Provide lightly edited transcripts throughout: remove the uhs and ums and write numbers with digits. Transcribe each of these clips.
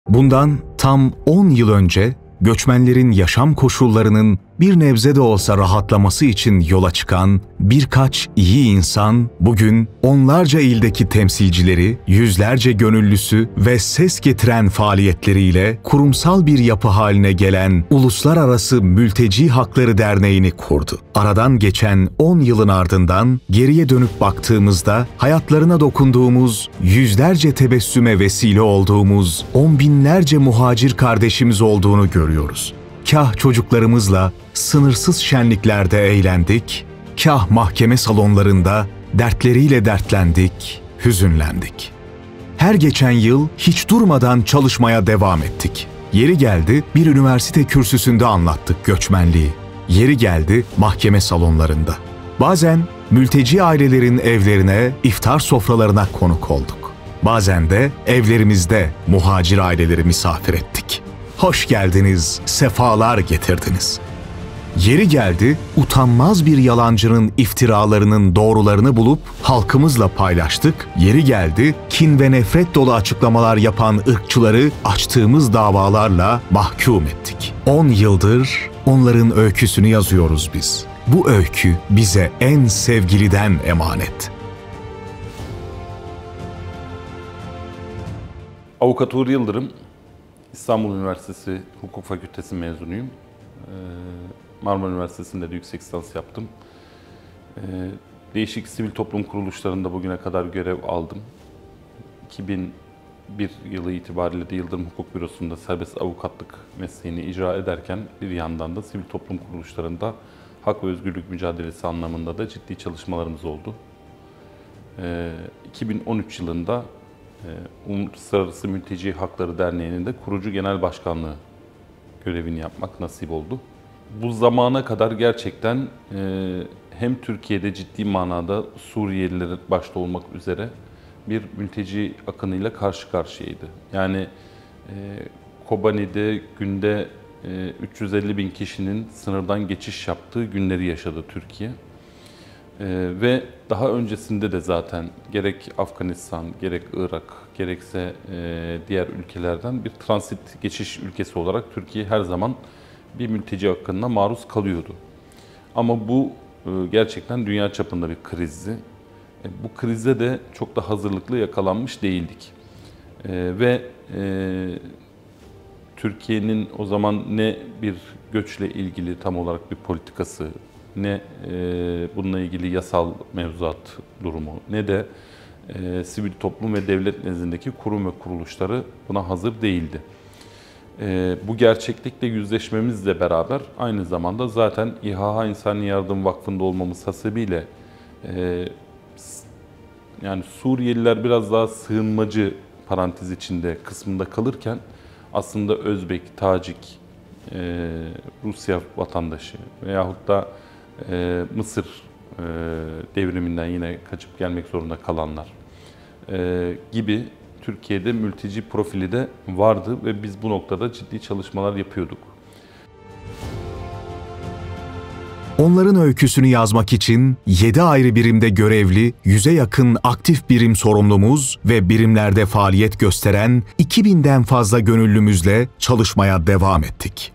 Bundan tam 10 yıl önce göçmenlerin yaşam koşullarının bir nebze de olsa rahatlaması için yola çıkan birkaç iyi insan bugün onlarca ildeki temsilcileri, yüzlerce gönüllüsü ve ses getiren faaliyetleriyle kurumsal bir yapı haline gelen Uluslararası Mülteci Hakları Derneği'ni kurdu. Aradan geçen 10 yılın ardından geriye dönüp baktığımızda hayatlarına dokunduğumuz, yüzlerce tebessüme vesile olduğumuz on binlerce muhacir kardeşimiz olduğunu görüyoruz. Kah çocuklarımızla sınırsız şenliklerde eğlendik, kah mahkeme salonlarında dertleriyle dertlendik, hüzünlendik. Her geçen yıl hiç durmadan çalışmaya devam ettik. Yeri geldi bir üniversite kürsüsünde anlattık göçmenliği. Yeri geldi mahkeme salonlarında. Bazen mülteci ailelerin evlerine, iftar sofralarına konuk olduk. Bazen de evlerimizde muhacir aileleri misafir ettik. Hoş geldiniz, sefalar getirdiniz. Yeri geldi, utanmaz bir yalancının iftiralarının doğrularını bulup halkımızla paylaştık. Yeri geldi, kin ve nefret dolu açıklamalar yapan ırkçıları açtığımız davalarla mahkum ettik. 10 yıldır onların öyküsünü yazıyoruz biz. Bu öykü bize en sevgiliden emanet. Avukat Uğur Yıldırım, İstanbul Üniversitesi Hukuk Fakültesi mezunuyum. Marmara Üniversitesi'nde de yüksek lisans yaptım. Değişik sivil toplum kuruluşlarında bugüne kadar görev aldım. 2001 yılı itibariyle de Yıldırım Hukuk Bürosu'nda serbest avukatlık mesleğini icra ederken bir yandan da sivil toplum kuruluşlarında hak ve özgürlük mücadelesi anlamında da ciddi çalışmalarımız oldu. 2013 yılında Uluslararası Mülteci Hakları Derneği'nin de kurucu genel başkanlığı görevini yapmak nasip oldu. Bu zamana kadar gerçekten hem Türkiye'de ciddi manada Suriyeliler başta olmak üzere bir mülteci akınıyla karşı karşıyaydı. Yani Kobani'de günde 350 bin kişinin sınırdan geçiş yaptığı günleri yaşadı Türkiye. Ve daha öncesinde de zaten gerek Afganistan, gerek Irak, gerekse diğer ülkelerden bir transit geçiş ülkesi olarak Türkiye her zaman bir mülteci akınına maruz kalıyordu. Ama bu gerçekten dünya çapında bir krizdi. Bu krize de çok da hazırlıklı yakalanmış değildik. Ve Türkiye'nin o zaman ne bir göçle ilgili tam olarak bir politikası, ne bununla ilgili yasal mevzuat durumu, ne de sivil toplum ve devlet nezdindeki kurum ve kuruluşları buna hazır değildi. Bu gerçeklikle yüzleşmemizle beraber aynı zamanda zaten İHA İnsani Yardım Vakfı'nda olmamız hasebiyle yani Suriyeliler biraz daha sığınmacı parantez içinde kısmında kalırken aslında Özbek, Tacik, Rusya vatandaşı veyahut da Mısır devriminden yine kaçıp gelmek zorunda kalanlar gibi Türkiye'de mülteci profili de vardı ve biz bu noktada ciddi çalışmalar yapıyorduk. Onların öyküsünü yazmak için 7 ayrı birimde görevli, 100'e yakın aktif birim sorumlumuz ve birimlerde faaliyet gösteren 2000'den fazla gönüllümüzle çalışmaya devam ettik.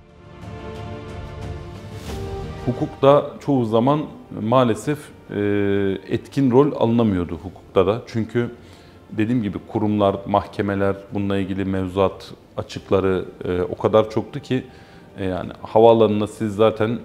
Hukukta çoğu zaman maalesef etkin rol alınamıyordu hukukta da. Çünkü dediğim gibi kurumlar, mahkemeler, bununla ilgili mevzuat açıkları o kadar çoktu ki yani havaalanına siz zaten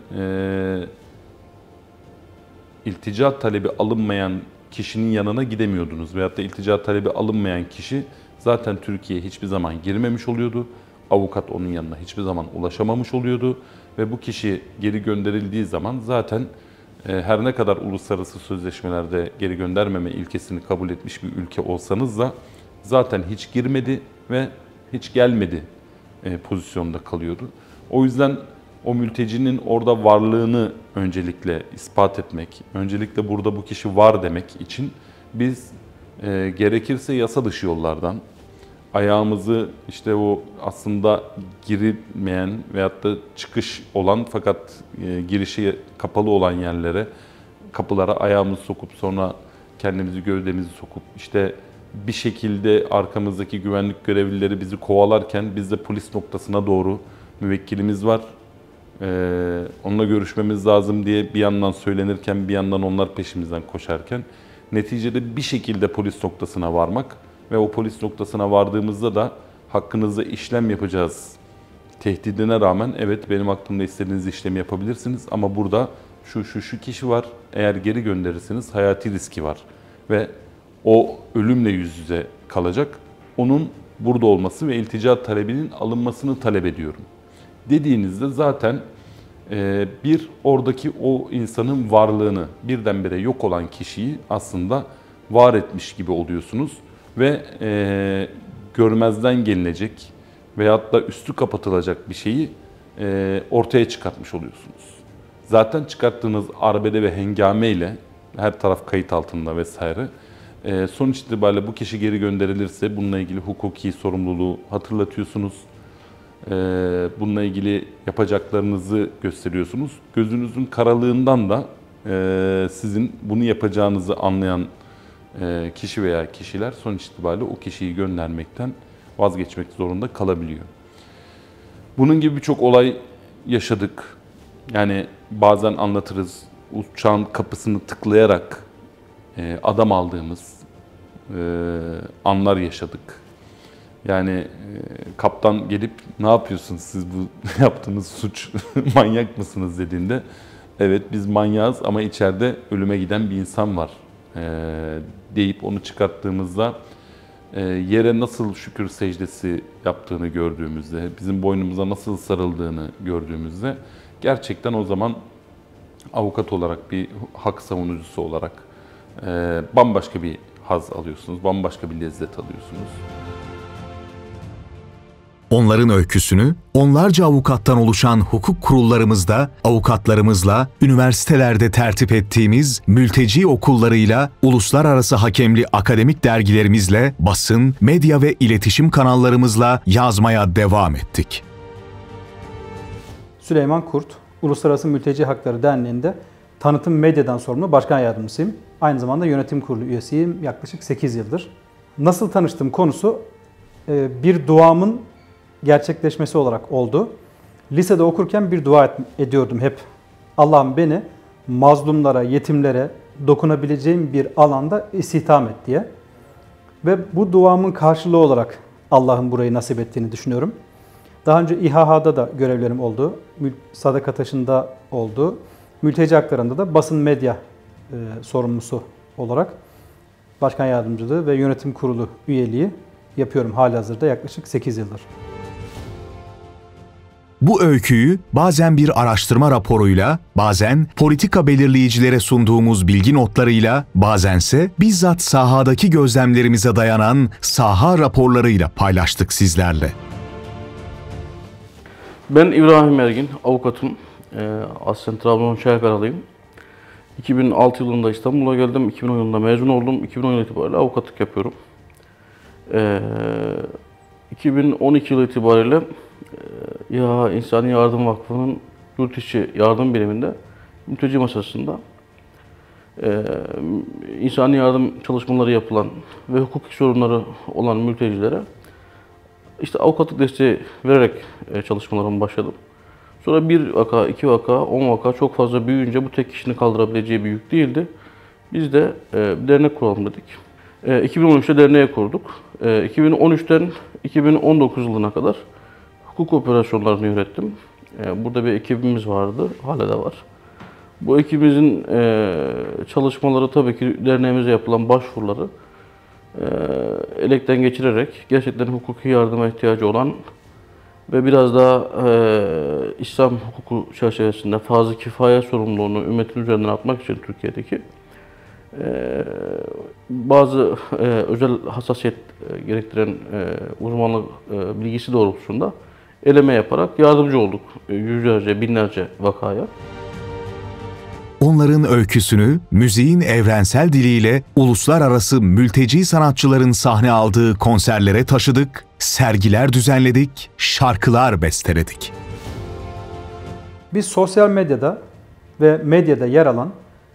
iltica talebi alınmayan kişinin yanına gidemiyordunuz. Veyahut da iltica talebi alınmayan kişi zaten Türkiye'ye hiçbir zaman girmemiş oluyordu. Avukat onun yanına hiçbir zaman ulaşamamış oluyordu. Ve bu kişi geri gönderildiği zaman zaten her ne kadar uluslararası sözleşmelerde geri göndermeme ilkesini kabul etmiş bir ülke olsanız da zaten hiç girmedi ve hiç gelmedi pozisyonda kalıyordu. O yüzden o mültecinin orada varlığını öncelikle ispat etmek, öncelikle burada bu kişi var demek için biz gerekirse yasa dışı yollardan ayağımızı işte o aslında girilmeyen veyahut da çıkış olan fakat girişi kapalı olan yerlere, kapılara ayağımızı sokup sonra kendimizi, gövdemizi sokup işte bir şekilde arkamızdaki güvenlik görevlileri bizi kovalarken biz de polis noktasına doğru müvekkilimiz var. Onunla görüşmemiz lazım diye bir yandan söylenirken bir yandan onlar peşimizden koşarken neticede bir şekilde polis noktasına varmak ve o polis noktasına vardığımızda da hakkınızda işlem yapacağız tehdidine rağmen evet benim hakkımda istediğiniz işlemi yapabilirsiniz ama burada şu kişi var, eğer geri gönderirseniz hayati riski var ve o ölümle yüz yüze kalacak. Onun burada olması ve iltica talebinin alınmasını talep ediyorum dediğinizde zaten bir oradaki o insanın varlığını birdenbire yok olan kişiyi aslında var etmiş gibi oluyorsunuz ve görmezden gelinecek veyahut da üstü kapatılacak bir şeyi ortaya çıkartmış oluyorsunuz. Zaten çıkarttığınız arbede ve hengame ile her taraf kayıt altında vesaire. Sonuç itibariyle bu kişi geri gönderilirse bununla ilgili hukuki sorumluluğu hatırlatıyorsunuz. Bununla ilgili yapacaklarınızı gösteriyorsunuz. Gözünüzün karalığından da sizin bunu yapacağınızı anlayan kişi veya kişiler sonuç itibariyle o kişiyi göndermekten vazgeçmek zorunda kalabiliyor. Bunun gibi birçok olay yaşadık. Yani bazen anlatırız, uçağın kapısını tıklayarak adam aldığımız anlar yaşadık. Yani kaptan gelip ne yapıyorsunuz siz bu yaptığınız suç manyak mısınız dediğinde evet biz manyağız ama içeride ölüme giden bir insan var deyip onu çıkarttığımızda yere nasıl şükür secdesi yaptığını gördüğümüzde, bizim boynumuza nasıl sarıldığını gördüğümüzde gerçekten o zaman avukat olarak bir hak savunucusu olarak bambaşka bir haz alıyorsunuz, bambaşka bir lezzet alıyorsunuz. Onların öyküsünü onlarca avukattan oluşan hukuk kurullarımızda, avukatlarımızla, üniversitelerde tertip ettiğimiz mülteci okullarıyla, uluslararası hakemli akademik dergilerimizle, basın, medya ve iletişim kanallarımızla yazmaya devam ettik. Süleyman Kurt, Uluslararası Mülteci Hakları Derneği'nde tanıtım medyadan sorumlu başkan yardımcısıyım. Aynı zamanda yönetim kurulu üyesiyim yaklaşık 8 yıldır. Nasıl tanıştığım konusu bir duamın gerçekleşmesi olarak oldu. Lisede okurken bir dua ediyordum hep. Allah'ım beni mazlumlara, yetimlere dokunabileceğim bir alanda istihdam et diye. Ve bu duamın karşılığı olarak Allah'ın burayı nasip ettiğini düşünüyorum. Daha önce İHH'da da görevlerim oldu. Sadaka Taşı'nda oldu. Mülteci haklarında da basın medya sorumlusu olarak başkan yardımcılığı ve yönetim kurulu üyeliği yapıyorum halihazırda yaklaşık 8 yıldır. Bu öyküyü bazen bir araştırma raporuyla, bazen politika belirleyicilere sunduğumuz bilgi notlarıyla, bazense bizzat sahadaki gözlemlerimize dayanan saha raporlarıyla paylaştık sizlerle. Ben İbrahim Ergin, avukatım. Aslen Trabzon Çaykaralıyım. 2006 yılında İstanbul'a geldim. 2010 yılında mezun oldum. 2010 itibariyle avukatlık yapıyorum. 2012 yılı itibariyle İHA İnsani Yardım Vakfı'nın yurt içi yardım biriminde mülteci masasında insani yardım çalışmaları yapılan ve hukuki sorunları olan mültecilere işte avukatlık desteği vererek çalışmalarıma başladım. Sonra bir vaka, iki vaka, 10 vaka çok fazla büyüyünce bu tek kişinin kaldırabileceği bir yük değildi. Biz de bir dernek kuralım dedik. 2013'te derneği kurduk. 2013'ten 2019 yılına kadar hukuk operasyonlarını yönettim. Burada bir ekibimiz vardı, hala da var. Bu ekibimizin çalışmaları tabii ki derneğimize yapılan başvuruları elekten geçirerek gerçekten hukuki yardıma ihtiyacı olan ve biraz daha İslam hukuku çerçevesinde farz-ı kifaye sorumluluğunu ümmetin üzerinden atmak için Türkiye'deki bazı özel hassasiyet gerektiren uzmanlık bilgisi doğrultusunda eleme yaparak yardımcı olduk yüzlerce, binlerce vakaya. Onların öyküsünü müziğin evrensel diliyle uluslararası mülteci sanatçıların sahne aldığı konserlere taşıdık, sergiler düzenledik, şarkılar besteledik. Biz sosyal medyada ve medyada yer alan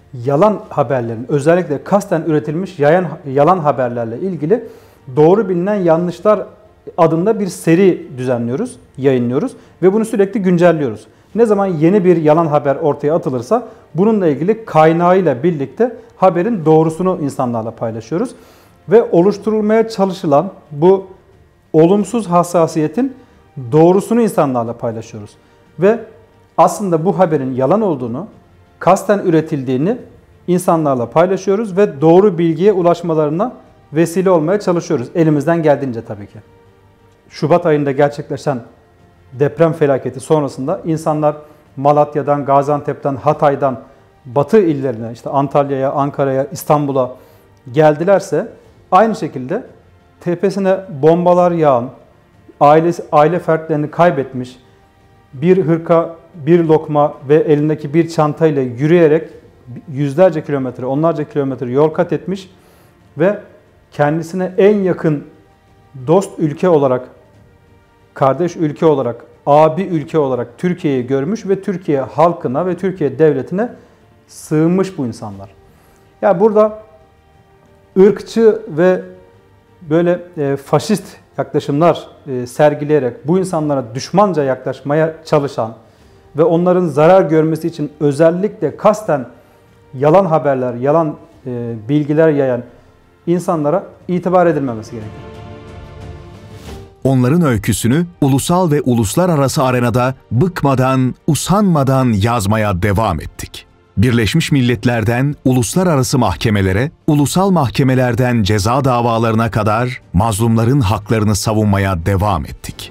yalan haberlerin, özellikle kasten üretilmiş yalan haberlerle ilgili doğru bilinen yanlışlar adında bir seri düzenliyoruz, yayınlıyoruz ve bunu sürekli güncelliyoruz. Ne zaman yeni bir yalan haber ortaya atılırsa bununla ilgili kaynağıyla birlikte haberin doğrusunu insanlarla paylaşıyoruz. Ve oluşturulmaya çalışılan bu olumsuz hassasiyetin doğrusunu insanlarla paylaşıyoruz. Ve aslında bu haberin yalan olduğunu, kasten üretildiğini insanlarla paylaşıyoruz ve doğru bilgiye ulaşmalarına vesile olmaya çalışıyoruz. Elimizden geldiğince tabii ki. Şubat ayında gerçekleşen deprem felaketi sonrasında insanlar Malatya'dan, Gaziantep'ten, Hatay'dan batı illerine, işte Antalya'ya, Ankara'ya, İstanbul'a geldilerse aynı şekilde tepesine bombalar yağan, aile fertlerini kaybetmiş, bir hırka, bir lokma ve elindeki bir çantayla yürüyerek yüzlerce kilometre, onlarca kilometre yol kat etmiş ve kendisine en yakın dost ülke olarak, kardeş ülke olarak, abi ülke olarak Türkiye'yi görmüş ve Türkiye halkına ve Türkiye devletine sığınmış bu insanlar. Yani burada ırkçı ve böyle faşist yaklaşımlar sergileyerek bu insanlara düşmanca yaklaşmaya çalışan ve onların zarar görmesi için özellikle kasten yalan haberler, yalan bilgiler yayan insanlara itibar edilmemesi gerekiyor. Onların öyküsünü ulusal ve uluslararası arenada bıkmadan, usanmadan yazmaya devam ettik. Birleşmiş Milletler'den uluslararası mahkemelere, ulusal mahkemelerden ceza davalarına kadar mazlumların haklarını savunmaya devam ettik.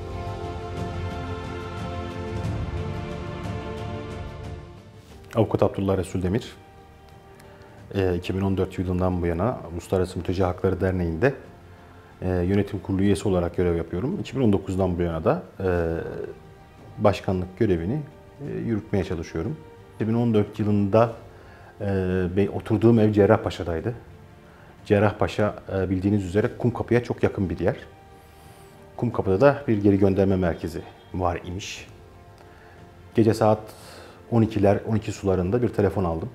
Avukat Abdullah Resul Demir, 2014 yılından bu yana Uluslararası Mülteci Hakları Derneği'nde yönetim kurulu üyesi olarak görev yapıyorum. 2019'dan bu yana da başkanlık görevini yürütmeye çalışıyorum. 2014 yılında oturduğum ev Cerrahpaşa'daydı. Cerrahpaşa bildiğiniz üzere Kumkapı'ya çok yakın bir yer. Kumkapı'da da bir geri gönderme merkezi var imiş. Gece saat 12 sularında bir telefon aldım.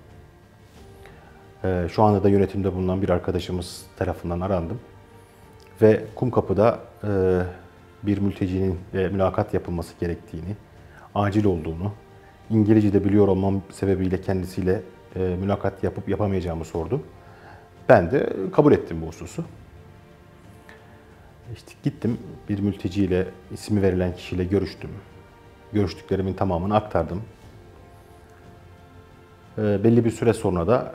Şu anda da yönetimde bulunan bir arkadaşımız tarafından arandım. Ve Kumkapı'da bir mültecinin mülakat yapılması gerektiğini, acil olduğunu, İngilizce de biliyor olmam sebebiyle kendisiyle mülakat yapıp yapamayacağımı sordu. Ben de kabul ettim bu hususu. İşte gittim, bir mülteciyle, ismi verilen kişiyle görüştüm. Görüştüklerimin tamamını aktardım. Belli bir süre sonra da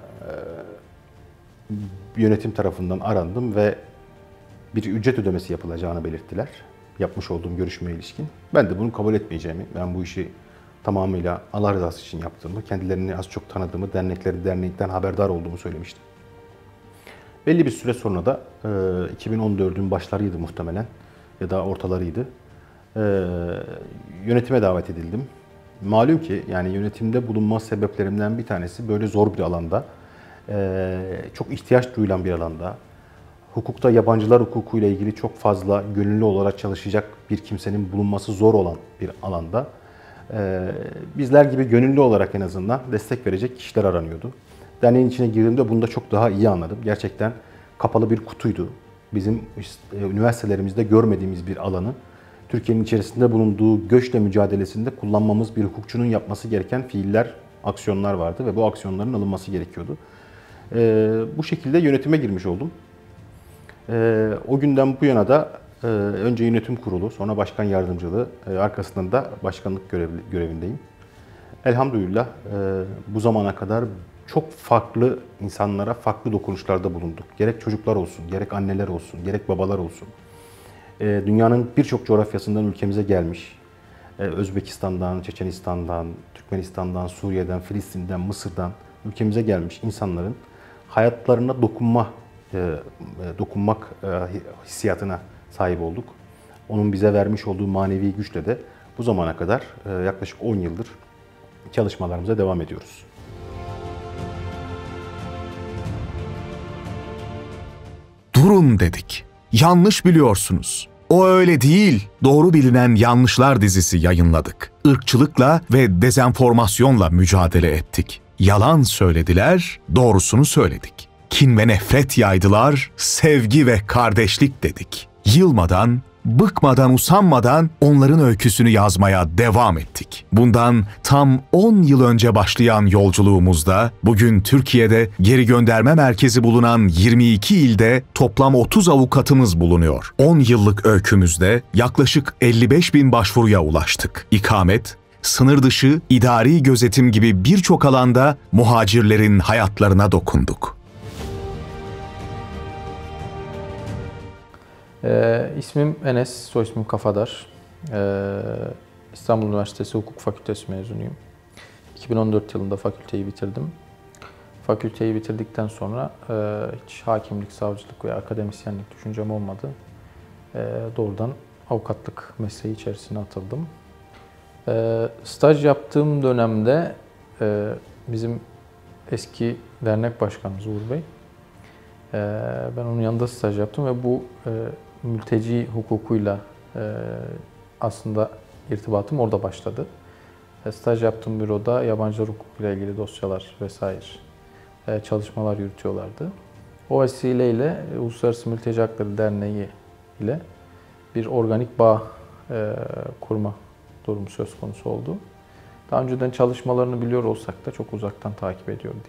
yönetim tarafından arandım ve bir ücret ödemesi yapılacağını belirttiler. Yapmış olduğum görüşmeye ilişkin. Ben de bunu kabul etmeyeceğimi, ben bu işi tamamıyla Allah rızası için yaptığımı, kendilerini az çok tanıdığımı, dernekten haberdar olduğumu söylemiştim. Belli bir süre sonra da 2014'ün başlarıydı muhtemelen ya da ortalarıydı. Yönetime davet edildim. Malum ki yani yönetimde bulunma sebeplerimden bir tanesi böyle zor bir alanda, çok ihtiyaç duyulan bir alanda, hukukta yabancılar hukukuyla ilgili çok fazla gönüllü olarak çalışacak bir kimsenin bulunması zor olan bir alanda bizler gibi gönüllü olarak en azından destek verecek kişiler aranıyordu. Derneğin içine girdiğimde bunu da çok daha iyi anladım. Gerçekten kapalı bir kutuydu. Bizim üniversitelerimizde görmediğimiz bir alanı Türkiye'nin içerisinde bulunduğu göçle mücadelesinde kullanmamız, bir hukukçunun yapması gereken fiiller, aksiyonlar vardı ve bu aksiyonların alınması gerekiyordu. Bu şekilde yönetime girmiş oldum. O günden bu yana da önce yönetim kurulu, sonra başkan yardımcılığı, arkasından da başkanlık görevindeyim. Elhamdülillah bu zamana kadar çok farklı insanlara farklı dokunuşlarda bulunduk. Gerek çocuklar olsun, gerek anneler olsun, gerek babalar olsun. Dünyanın birçok coğrafyasından ülkemize gelmiş. Özbekistan'dan, Çeçenistan'dan, Türkmenistan'dan, Suriye'den, Filistin'den, Mısır'dan ülkemize gelmiş insanların hayatlarına dokunmak hissiyatına sahip olduk. Onun bize vermiş olduğu manevi güçle de bu zamana kadar yaklaşık 10 yıldır çalışmalarımıza devam ediyoruz. Durun dedik. Yanlış biliyorsunuz. O öyle değil. Doğru bilinen yanlışlar dizisi yayınladık. Irkçılıkla ve dezenformasyonla mücadele ettik. yalan söylediler, doğrusunu söyledik. Kin ve nefret yaydılar, sevgi ve kardeşlik dedik. Yılmadan, bıkmadan, usanmadan onların öyküsünü yazmaya devam ettik. Bundan tam 10 yıl önce başlayan yolculuğumuzda bugün Türkiye'de geri gönderme merkezi bulunan 22 ilde toplam 30 avukatımız bulunuyor. 10 yıllık öykümüzde yaklaşık 55.000 başvuruya ulaştık. İkamet, sınır dışı, idari gözetim gibi birçok alanda muhacirlerin hayatlarına dokunduk. İsmim Enes, soy ismim Kafadar. İstanbul Üniversitesi Hukuk Fakültesi mezunuyum. 2014 yılında fakülteyi bitirdim. Fakülteyi bitirdikten sonra hiç hakimlik, savcılık veya akademisyenlik düşüncem olmadı. Doğrudan avukatlık mesleği içerisine atıldım. Staj yaptığım dönemde bizim eski dernek başkanımız Uğur Bey, ben onun yanında staj yaptım ve bu mülteci hukukuyla aslında irtibatım orada başladı. Staj yaptığım büroda yabancılar hukukuyla ilgili dosyalar vesaire çalışmalar yürütüyorlardı. O vesileyle Uluslararası Mülteci Hakları Derneği ile bir organik bağ kurma durumu söz konusu oldu. Daha önceden çalışmalarını biliyor olsak da çok uzaktan takip ediyorduk.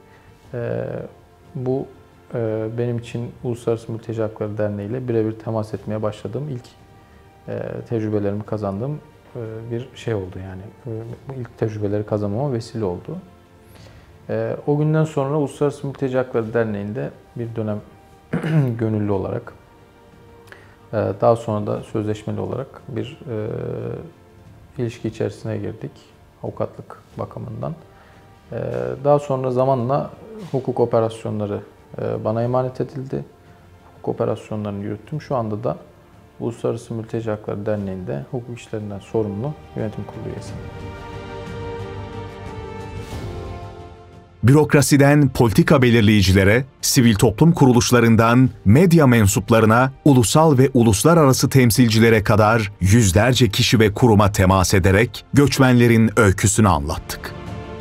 Bu benim için Uluslararası Mülteci Hakları Derneği ile birebir temas etmeye başladığım ilk tecrübelerimi kazandığım bir şey oldu yani. Bu ilk tecrübeleri kazanmama vesile oldu. O günden sonra Uluslararası Mülteci Hakları Derneği'nde bir dönem gönüllü olarak, daha sonra da sözleşmeli olarak bir ilişki içerisine girdik avukatlık bakımından. Daha sonra zamanla hukuk operasyonları bana emanet edildi. Hukuk operasyonlarını yürüttüm. Şu anda da Uluslararası Mülteci Hakları Derneği'nde hukuk işlerinden sorumlu yönetim kurulu üyesiyim. Bürokrasiden politika belirleyicilere, sivil toplum kuruluşlarından medya mensuplarına, ulusal ve uluslararası temsilcilere kadar yüzlerce kişi ve kuruma temas ederek göçmenlerin öyküsünü anlattık.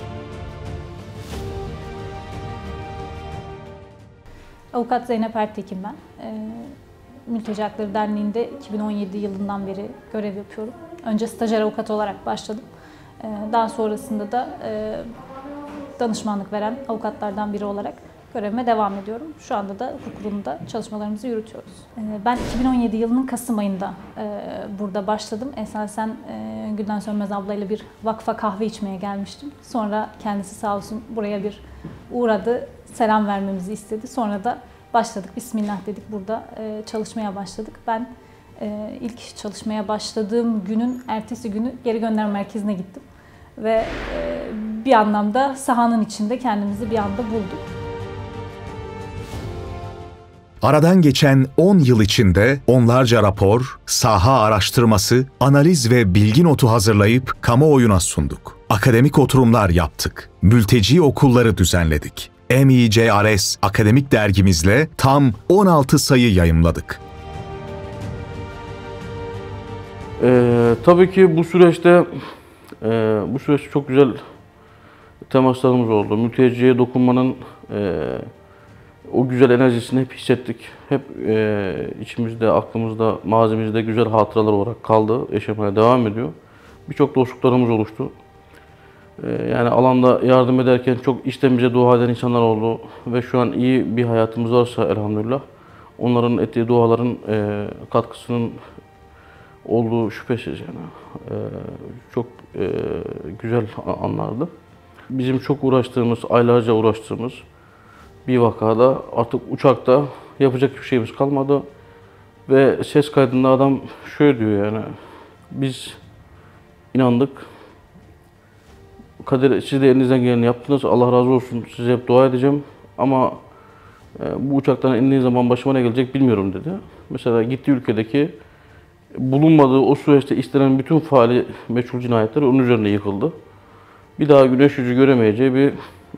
Avukat Zeynep Ertekin ben. Mülteci Hakları Derneği'nde 2017 yılından beri görev yapıyorum. Önce stajyer avukat olarak başladım. Daha sonrasında da danışmanlık veren avukatlardan biri olarak görevime devam ediyorum. Şu anda da hukuk kurulunda çalışmalarımızı yürütüyoruz. Ben 2017 yılının Kasım ayında burada başladım. Esasen Gülden Sönmez ablayla bir vakfa kahve içmeye gelmiştim. Sonra kendisi sağ olsun buraya bir uğradı, selam vermemizi istedi. Sonra da başladık, bismillah dedik, burada çalışmaya başladık. Ben ilk çalışmaya başladığım günün ertesi günü geri gönderme merkezine gittim. Ve bir anlamda sahanın içinde kendimizi bir anda bulduk. Aradan geçen 10 yıl içinde onlarca rapor, saha araştırması, analiz ve bilgi notu hazırlayıp kamuoyuna sunduk. Akademik oturumlar yaptık. Mülteci okulları düzenledik. MICRS akademik dergimizle tam 16 sayı yayımladık. Tabii ki bu süreçte çok güzel temaslarımız oldu. Mülteciye dokunmanın o güzel enerjisini hep hissettik. Hep içimizde, aklımızda, mazimizde güzel hatıralar olarak kaldı. Yaşamaya devam ediyor. Birçok dostluklarımız oluştu. Yani alanda yardım ederken çok içten bize dua eden insanlar oldu. Ve şu an iyi bir hayatımız varsa elhamdülillah, onların ettiği duaların katkısının olduğu şüphesiz yani. Çok güzel anlardı. Bizim çok uğraştığımız, aylarca uğraştığımız bir vakada artık uçakta yapacak bir şeyimiz kalmadı. Ve ses kaydında adam şöyle diyor yani, biz inandık. Kadir, siz de elinizden geleni yaptınız. Allah razı olsun, size hep dua edeceğim. Ama bu uçaktan indiği zaman başıma ne gelecek bilmiyorum dedi. Mesela gittiği ülkedeki bulunmadığı o süreçte istenen bütün faali meçhul cinayetler onun üzerine yıkıldı. Bir daha güneş yüzü göremeyeceği bir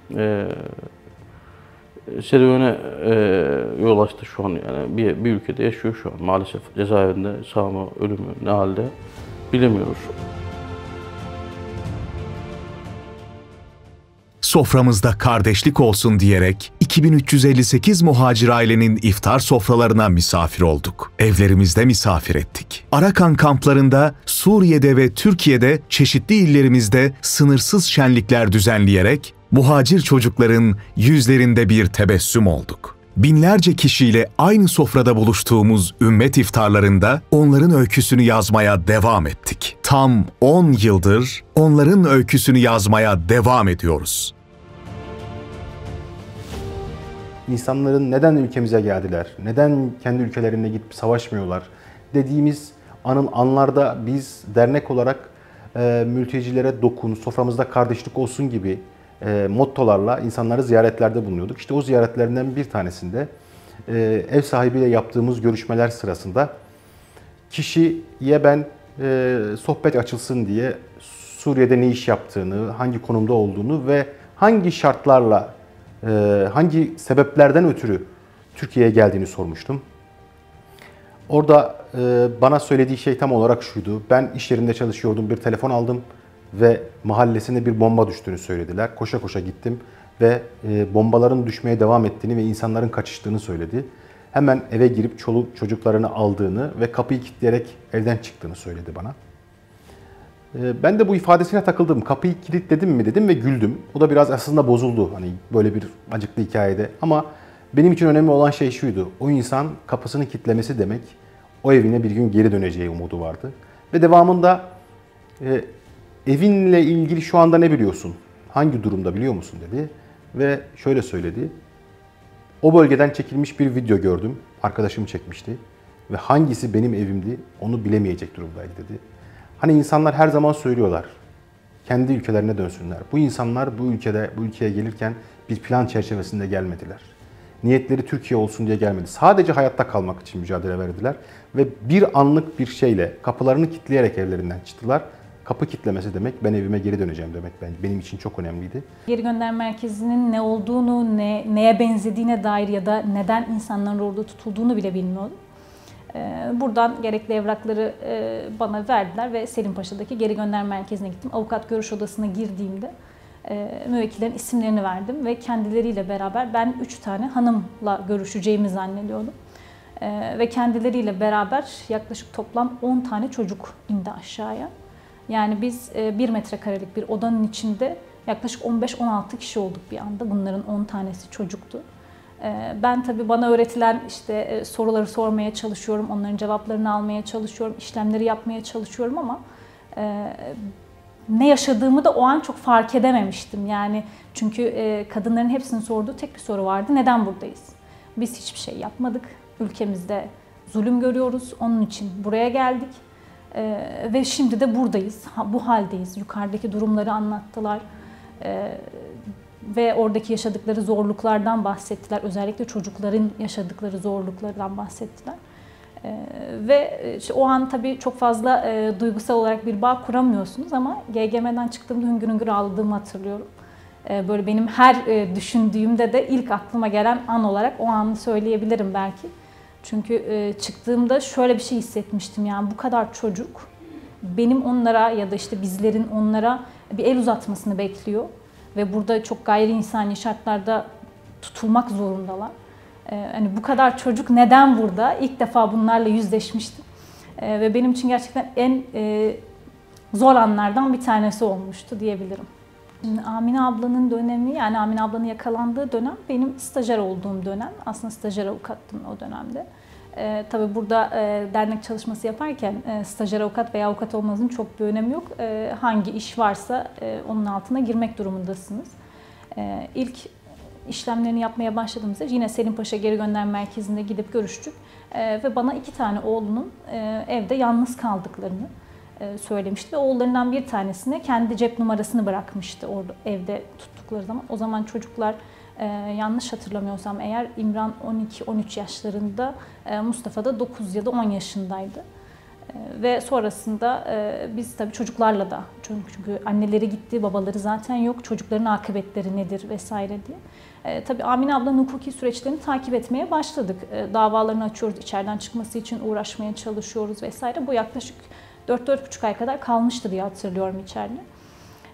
serüvene yol açtı şu an yani. Bir ülkede yaşıyor şu an maalesef. Cezaevinde sağ mı, ölü mü, ne halde bilemiyoruz. soframızda kardeşlik olsun diyerek 2358 muhacir ailenin iftar sofralarına misafir olduk. Evlerimizde misafir ettik. Arakan kamplarında, Suriye'de ve Türkiye'de çeşitli illerimizde sınırsız şenlikler düzenleyerek muhacir çocukların yüzlerinde bir tebessüm olduk. Binlerce kişiyle aynı sofrada buluştuğumuz ümmet iftarlarında onların öyküsünü yazmaya devam ettik. Tam 10 yıldır onların öyküsünü yazmaya devam ediyoruz. İnsanların neden ülkemize geldiler, neden kendi ülkelerine gidip savaşmıyorlar dediğimiz anlarda biz dernek olarak mültecilere dokun, soframızda kardeşlik olsun gibi mottolarla insanları ziyaretlerde bulunuyorduk. İşte o ziyaretlerinden bir tanesinde ev sahibiyle yaptığımız görüşmeler sırasında kişiye ben sohbet açılsın diye Suriye'de ne iş yaptığını, hangi konumda olduğunu ve hangi şartlarla, hangi sebeplerden ötürü Türkiye'ye geldiğini sormuştum. Orada bana söylediği şey tam olarak şuydu. Ben iş yerinde çalışıyordum, bir telefon aldım ve mahallesine bir bomba düştüğünü söylediler. Koşa koşa gittim ve bombaların düşmeye devam ettiğini ve insanların kaçıştığını söyledi. Hemen eve girip çoluk çocuklarını aldığını ve kapıyı kilitleyerek evden çıktığını söyledi bana. Ben de bu ifadesine takıldım. Kapıyı kilitledim mi dedim ve güldüm. O da biraz aslında bozuldu hani böyle bir acıklı hikayede. Ama benim için önemli olan şey şuydu. O insan kapısını kilitlemesi demek o evine bir gün geri döneceği umudu vardı. Ve devamında evinle ilgili şu anda ne biliyorsun? Hangi durumda biliyor musun dedi. Ve şöyle söyledi. O bölgeden çekilmiş bir video gördüm. Arkadaşım çekmişti. Ve hangisi benim evimdi onu bilemeyecek durumdaydı dedi. Hani insanlar her zaman söylüyorlar. Kendi ülkelerine dönsünler. Bu insanlar bu ülkeye gelirken bir plan çerçevesinde gelmediler. Niyetleri Türkiye olsun diye gelmedi. Sadece hayatta kalmak için mücadele verdiler. Ve bir anlık bir şeyle kapılarını kilitleyerek evlerinden çıktılar. Kapı kilitlemesi demek ben evime geri döneceğim demek benim için çok önemliydi. Geri gönderme merkezinin ne olduğunu, neye benzediğine dair ya da neden insanların orada tutulduğunu bile bilmiyordum. Buradan gerekli evrakları bana verdiler ve Selimpaşa'daki geri gönderme merkezine gittim. Avukat görüş odasına girdiğimde müvekkillerin isimlerini verdim ve kendileriyle beraber ben 3 tane hanımla görüşeceğimi zannediyordum. Ve kendileriyle beraber yaklaşık toplam 10 tane çocuk indi aşağıya. Yani biz 1 metrekarelik bir odanın içinde yaklaşık 15-16 kişi olduk bir anda. Bunların 10 tanesi çocuktu. Ben tabii bana öğretilen işte soruları sormaya çalışıyorum, onların cevaplarını almaya çalışıyorum, işlemleri yapmaya çalışıyorum ama ne yaşadığımı da o an çok fark edememiştim. Yani çünkü kadınların hepsinin sorduğu tek bir soru vardı. Neden buradayız? Biz hiçbir şey yapmadık. Ülkemizde zulüm görüyoruz. Onun için buraya geldik. Ve şimdi de buradayız. Bu haldeyiz. Yukarıdaki durumları anlattılar. Ve oradaki yaşadıkları zorluklardan bahsettiler. Özellikle çocukların yaşadıkları zorluklardan bahsettiler. Ve işte o an tabii çok fazla duygusal olarak bir bağ kuramıyorsunuz ama GGM'den çıktığımda hüngür hüngür ağladığımı hatırlıyorum. Böyle benim her düşündüğümde de ilk aklıma gelen an olarak o anı söyleyebilirim belki. Çünkü çıktığımda şöyle bir şey hissetmiştim, yani bu kadar çocuk benim onlara ya da işte bizlerin onlara bir el uzatmasını bekliyor. Ve burada çok gayri insani şartlarda tutulmak zorundalar. Hani bu kadar çocuk neden burada? İlk defa bunlarla yüzleşmiştim. Ve benim için gerçekten en zor anlardan bir tanesi olmuştu diyebilirim. Şimdi Amine ablanın dönemi, yani Amine ablanın yakalandığı dönem benim stajyer olduğum dönem. Aslında stajyer avukattım o dönemde. Tabii burada dernek çalışması yaparken stajyer avukat veya avukat olmanızın çok bir önemi yok. Hangi iş varsa onun altına girmek durumundasınız. İlk işlemlerini yapmaya başladığımızda yine Selimpaşa Geri Gönderme Merkezi'nde gidip görüştük. Ve bana 2 tane oğlunun evde yalnız kaldıklarını söylemişti. Ve oğullarından bir tanesine kendi cep numarasını bırakmıştı orada evde tuttukları zaman. O zaman çocuklar yanlış hatırlamıyorsam eğer İmran 12-13 yaşlarında, Mustafa da 9 ya da 10 yaşındaydı. Ve sonrasında biz tabii çocuklarla da, çünkü anneleri gitti, babaları zaten yok, çocukların akıbetleri nedir vesaire diye. Tabii Amine ablanın hukuki süreçlerini takip etmeye başladık. Davalarını açıyoruz, içeriden çıkması için uğraşmaya çalışıyoruz vesaire. Bu yaklaşık 4-4,5 ay kadar kalmıştı diye hatırlıyorum içeride.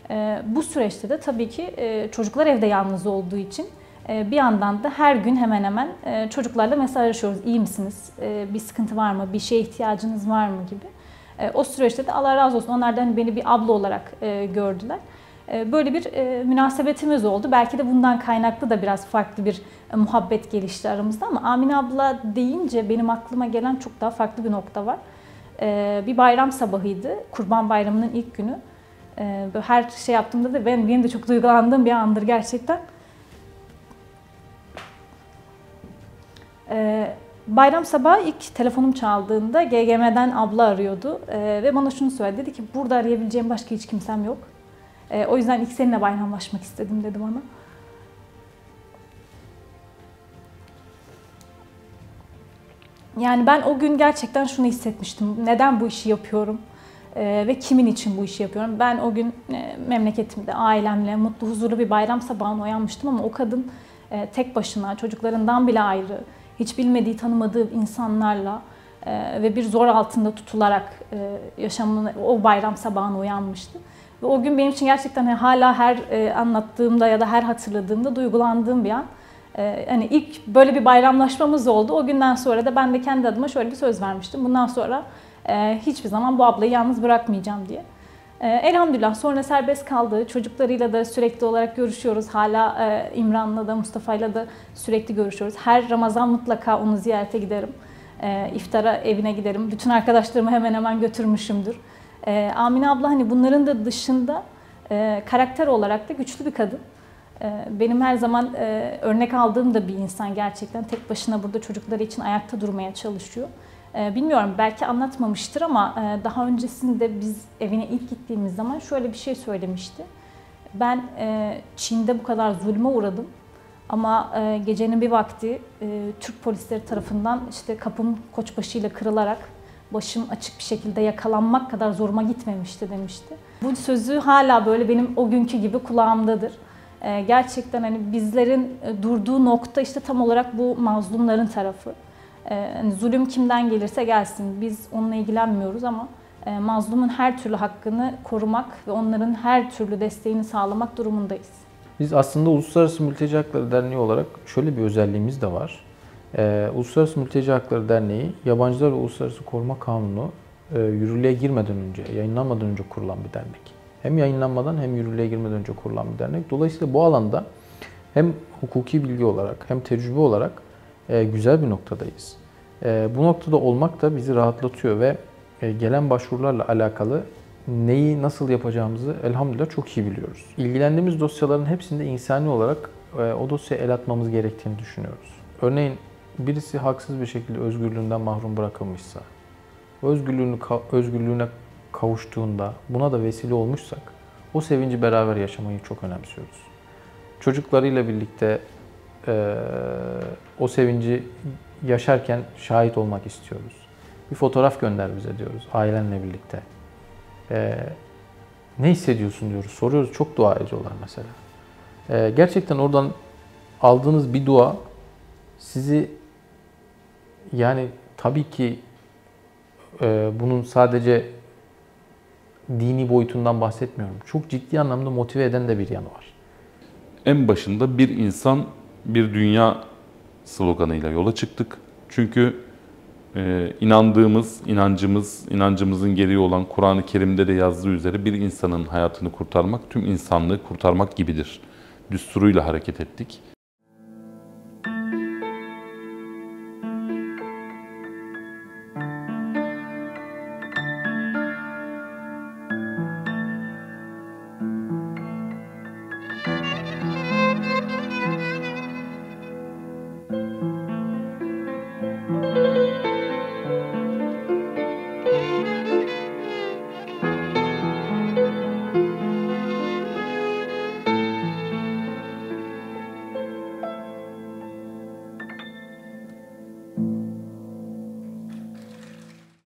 Bu süreçte de tabii ki çocuklar evde yalnız olduğu için bir yandan da her gün hemen hemen çocuklarla mesajlaşıyoruz. İyi misiniz? Bir sıkıntı var mı? Bir şeye ihtiyacınız var mı gibi. O süreçte de Allah razı olsun onlar da hani beni bir abla olarak gördüler. Böyle bir münasebetimiz oldu. Belki de bundan kaynaklı da biraz farklı bir muhabbet gelişti aramızda ama Amine abla deyince benim aklıma gelen çok daha farklı bir nokta var. Bir bayram sabahıydı. Kurban Bayramı'nın ilk günü. Her şey yaptığımda da benim de çok duygulandığım bir andır gerçekten. Bayram sabahı ilk telefonum çaldığında GGM'den abla arıyordu ve bana şunu söyledi. Dedi ki burada arayabileceğim başka hiç kimsem yok. O yüzden ilk seninle bayramlaşmak istedim dedi bana. Yani ben o gün gerçekten şunu hissetmiştim. Neden bu işi yapıyorum ve kimin için bu işi yapıyorum? Ben o gün memleketimde, ailemle mutlu, huzurlu bir bayram sabahına uyanmıştım ama o kadın tek başına, çocuklarından bile ayrı, hiç bilmediği, tanımadığı insanlarla ve bir zor altında tutularak yaşamını, o bayram sabahına uyanmıştı. Ve o gün benim için gerçekten hala her anlattığımda ya da her hatırladığımda duygulandığım bir an. Hani ilk böyle bir bayramlaşmamız oldu. O günden sonra da ben de kendi adıma şöyle bir söz vermiştim. Bundan sonra hiçbir zaman bu ablayı yalnız bırakmayacağım diye. Elhamdülillah sonra serbest kaldı. Çocuklarıyla da sürekli olarak görüşüyoruz. Hala İmran'la da Mustafa'yla da sürekli görüşüyoruz. Her Ramazan mutlaka onu ziyarete giderim. İftara evine giderim. Bütün arkadaşlarımı hemen hemen götürmüşümdür. Amine abla hani bunların da dışında karakter olarak da güçlü bir kadın. Benim her zaman örnek aldığım da bir insan gerçekten. Tek başına burada çocukları için ayakta durmaya çalışıyor. Bilmiyorum belki anlatmamıştır ama daha öncesinde biz evine ilk gittiğimiz zaman şöyle bir şey söylemişti. Ben Çin'de bu kadar zulme uğradım ama gecenin bir vakti Türk polisleri tarafından işte kapım koçbaşıyla kırılarak başım açık bir şekilde yakalanmak kadar zoruma gitmemişti demişti. Bu sözü hala böyle benim o günkü gibi kulağımdadır. Gerçekten hani bizlerin durduğu nokta işte tam olarak bu mazlumların tarafı. Hani zulüm kimden gelirse gelsin biz onunla ilgilenmiyoruz ama mazlumun her türlü hakkını korumak ve onların her türlü desteğini sağlamak durumundayız. Biz aslında Uluslararası Mülteci Hakları Derneği olarak şöyle bir özelliğimiz de var. Uluslararası Mülteci Hakları Derneği, Yabancılar ve Uluslararası Koruma Kanunu yürürlüğe girmeden önce, yayınlanmadan önce kurulan bir dernek. Hem yayınlanmadan hem yürürlüğe girmeden önce kurulan bir dernek. Dolayısıyla bu alanda hem hukuki bilgi olarak hem tecrübe olarak güzel bir noktadayız. Bu noktada olmak da bizi rahatlatıyor ve gelen başvurularla alakalı neyi nasıl yapacağımızı elhamdülillah çok iyi biliyoruz. İlgilendiğimiz dosyaların hepsinde insani olarak o dosyaya el atmamız gerektiğini düşünüyoruz. Örneğin birisi haksız bir şekilde özgürlüğünden mahrum bırakılmışsa, özgürlüğüne kavuştuğunda buna da vesile olmuşsak o sevinci beraber yaşamayı çok önemsiyoruz. Çocuklarıyla birlikte o sevinci yaşarken şahit olmak istiyoruz. Bir fotoğraf gönder bize diyoruz ailenle birlikte. Ne hissediyorsun diyoruz, soruyoruz. Çok dua ediyorlar mesela. Gerçekten oradan aldığınız bir dua sizi yani tabii ki bunun sadece dini boyutundan bahsetmiyorum. Çok ciddi anlamda motive eden de bir yanı var. En başında bir insan, bir dünya sloganıyla yola çıktık. Çünkü inancımızın gereği olan Kur'an-ı Kerim'de de yazdığı üzere bir insanın hayatını kurtarmak, tüm insanlığı kurtarmak gibidir. Düsturuyla hareket ettik.